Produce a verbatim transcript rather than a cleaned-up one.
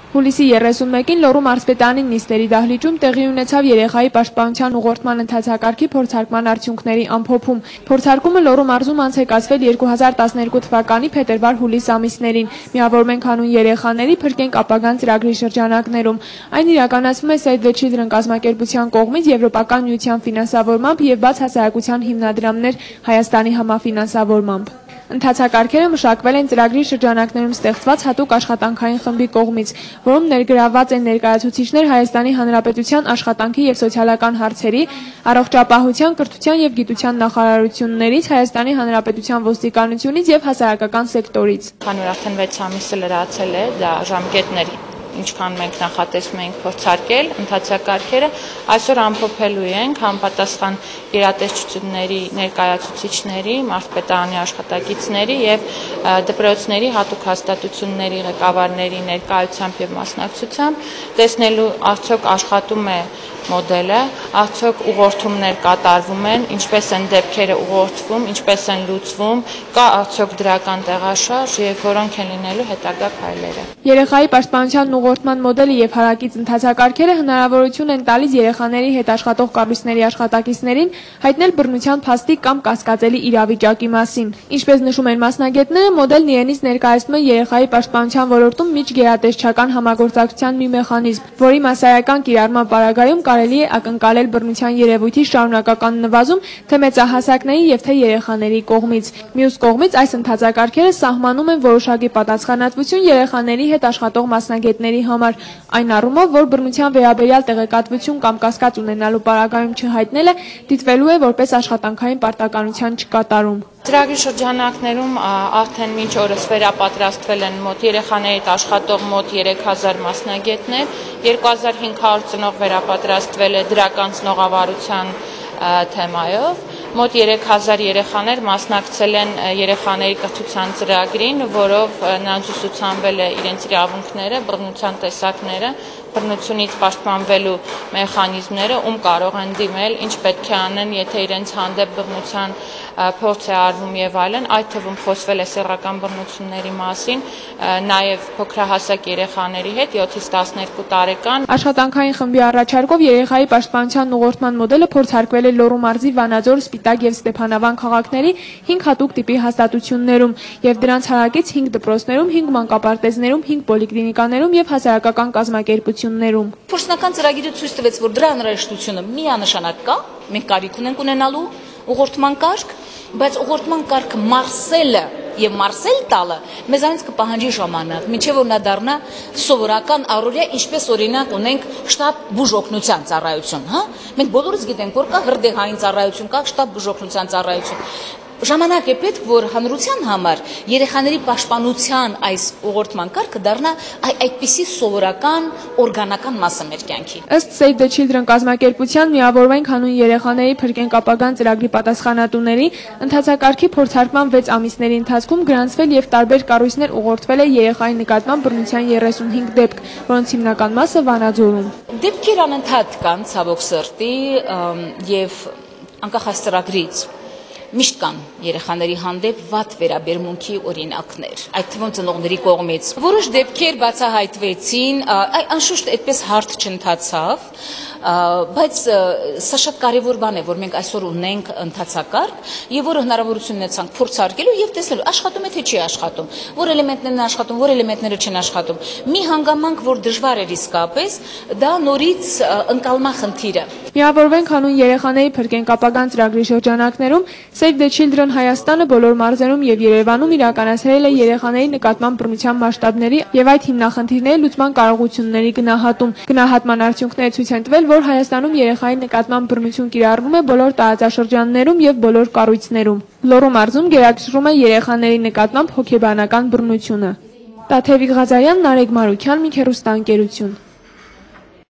Հուլիսի երեսունմեկին Լոռու մարզպետարանի նիստերի դահլիճում տեղի ունեցավ երեխայի պաշտպանության ուղղորդման ընթացակարգի փորձարկման արդյունքների ամփոփում։ Փորձարկումը Լոռու մարզում անցեկացվել երկու հազար տասներկու թվականի փետրվար-հուլիս ամիսներին։ Միավորվենք հանուն երեխաների փրկենք ապագան ծրագրի շրջանակներում։ Այն իրականացվում է Save the Children կազմակերպության կողմից Եվրոպական միության ֆինանսավորմամբ եւ բաց հասարակության հիմնադրամներ Հայաստանի համաֆինանսավորմամբ։ Ընթացակարգերը մշակվել են ծրագրի շրջանակներում ստեղծված հատուկ աշխատանքային խմբի կողմից, որում ներգրավված են ներկայացուցիչներ Հայաստանի Հանրապետության աշխատանքի եւ սոցիալական հարցերի, առողջապահության, կրթության եւ գիտության նախարարություններից, Հայաստանի Հանրապետության ոստիկանությունից եւ հասարակական սեկտորից։ Քանի որ արդեն վեց ամիսը լրացել է, դա ժամկետներ ինչքան մենք նախատեսում ենք փորձարկել ընթացակարգերը, այսօր ամփոփելու ենք համապատասխան գերատեսչությունների ներկայացուցիչների, մարզպետարանի աշխատակիցների եւ դպրոցների հատուկ հաստատությունների ղեկավարների ներկայությամբ եւ մասնակցությամբ, տեսնելու արդյոք աշխատում է մոդելը, արդյոք ուղղորդումներ կատարվում են, ինչպես են դեպքերը ուղղորդվում, ինչպես են լուծվում, կա արդյոք դրական տեղաշարժ եւ որոնք են լինելու հետագա քայլերը։ Երեխայի պաշտպանության ուղղորդման մոդելը եւ հարակից ընթացակարգերը հնարավորություն են տալիս երեխաների հետ աշխատող կառույցների աշխատակիցներին հայտնել բռնության փաստի կամ կասկածելի իրավիճակի մասին։ Ինչպես նշում են մասնագետները, մոդելն իրենից ներկայացնում է երեխայի պաշտպանության ոլորտում միջգերատեսչական համագործակցության մի մեխանիզմ, որի մասսայական կիրառման պարագայում կարելի է ակնկալել բռնության երևույթի շարունակական նվազում թե մեծահասակների եւ թե երեխաների կողմից։ Մյուս կողմից այս ընթացակարգերը սահմանում են որոշակի պատասխանատվություն երեխաների հետ աշխատող մասնագետների համար, այն առումով, որ բռնության վերաբերյալ տեղեկատվություն կամ կասկած ունենալու պարագայում չհայտնելը դիտվելու է որպես աշխատանքային պարտականության չկատարում։ Ծրագրի շրջանակներում արդեն մինչ օրս վերապատրաստվել են մոտ երեխաների հետ աշխատող մոտ երեք հազար մասնագետներ, երկու հազար հինգ հարյուր ծնող վերապատրաստվել է դրական ծնողավարության թեմայով, մոտ երեք հազար երեխաներ մասնակցել են երեխաների կրթության ծրագրին, որով նրանց ուսուցանվել է իրենց իրավունքները, բռնության տեսակները, բռնությունից պաշտպանվելու մեխանիզմները, ում կարող են դիմել, ինչ պետք է անեն, եթե իրենց հանդեպ բռնության փորձ է արվում եւ այլն, այդ թվում խոսվել է սեռական բռնությունների մասին, նաեւ փոքրահասակ երեխաների հետ յոթից տասներկու տարեկան։ Աշխատանքային խմբի առաջարկով երեխայի պաշտպանության ուղղորդման մոդելը փորձարկվել է Լոռու մարզի Վանաձոր, Սպիտակ եւ Ստեփանավան քաղաքների հինգ հատուկ տիպի հաստատություններում եւ դրանց հարակից հինգ դպրոցներում, հինգ մանկապարտեզներում, հինգ պոլիկլինիկաներում եւ հասարակական կազմակերպություններում։ Փորձնական ծրագիրը ցույց տվեց, որ դրա անհրաժեշտությունը միանշանակ կա, մենք կարիք ունենք ունենալու ուղղորդման կարգ, բայց ուղղորդման կարգը մարսելը եւ մարսել տալը մեզանից կպահանջի ժամանակ, մինչեւ որ նա դառնա սովորական առօրյա, ինչպես օրինակ ունենք շտաբ բուժօգնության ծառայություն, հա։ Մենք բոլորս գիտենք, որ կա հրդեհային ծառայություն, կա շտաբ բուժօգնության ծառայություն։ Ժամանակ է պետք, որ հանրության համար երեխաների պաշտպանության այս ուղղորդման կարգը դառնա այդպիսի սովորական օրգանական մասը մեր կյանքի։ Ըստ Save the Children կազմակերպության միավորվենք հանուն երեխաների փրկենք ապագան ծրագրի պատասխանատուների, ընթացակարգի փորձարկման վեց ամիսների ընթացքում գրանցվել եւ տարբեր կառույցներ ուղղորդվել է երեխայի նկատմամբ բռնության երեսունհինգ դեպք, որոնց հիմնական մասը Վանաձորում։ Դեպքեր անընդհատ կան, ցավոք սրտի, եւ անկախ այս ծրագրից միշտ կան երեխաների հանդեպ վատ վերաբերմունքի օրինակներ, այդ թվում ծնողների կողմից։ Որոշ դեպքեր բացահայտվեցին, անշուշտ այդպես հարթ չընթացավ, բայց սա շատ կարևոր բան է, որ մենք այսօր ունենք ընթացակարգ եւ որը հնարավորություն ունեցանք փորձարկելու եւ տեսնելու աշխատում է թե չի աշխատում, որ էլեմենտներն են աշխատում, որ էլեմենտները չեն աշխատում։ Մի հանգամանք, որ դժվար էր իսկապես, դա նորից ընկալման խնդիրը։ Միավորվենք հանուն երեխաների փրկենք ապագան ծրագրի շրջանակներում Save the Children Հայաստանը բոլոր մարզերում եւ Երևանում իրականացրել է երեխաների նկատմամբ բռնության մասշտաբների եւ այդ հիմնախնդիրների լուծման կարողությունների գնահատում։ Գնահատման արդյունքները ցույց են տվել, որ Հայաստանում երեխայի նկատմամբ բռնություն կիրառվում է բոլոր տարածաշրջաններում եւ բոլոր կառույցներում։ Լոռու մարզում գերակշռում է երեխաների նկատմամբ հոգեբանական բռնությունը։ Տաթևիկ Ղազարյան, Նարեկ Մարուքյան, մի հեռուստաընկերություն։